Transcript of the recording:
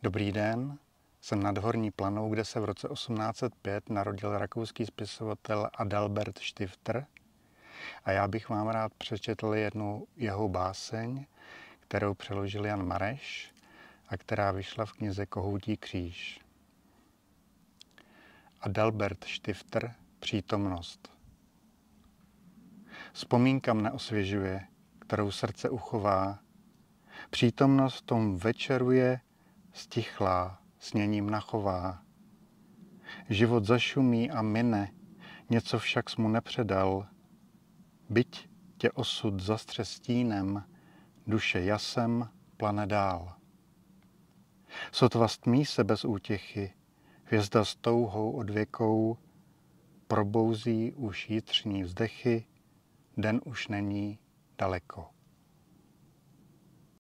Dobrý den, jsem nad Horní Planou, kde se v roce 1805 narodil rakouský spisovatel Adalbert Stifter a já bych vám rád přečetl jednu jeho báseň, kterou přeložil Jan Mareš a která vyšla v knize Kohoutí kříž. Adalbert Stifter, Přítomnost. Vzpomínka mne osvěžuje, kterou srdce uchová. Přítomnost v tom večeru je stichlá, sněním nachová. Život zašumí a mine, něco však jsi mu nepředal. Byť tě osud zastře stínem, duše jasem plane dál. Sotva stmí se bez útěchy, hvězda s touhou odvěkou, probouzí už jitřní vzdechy, den už není daleko.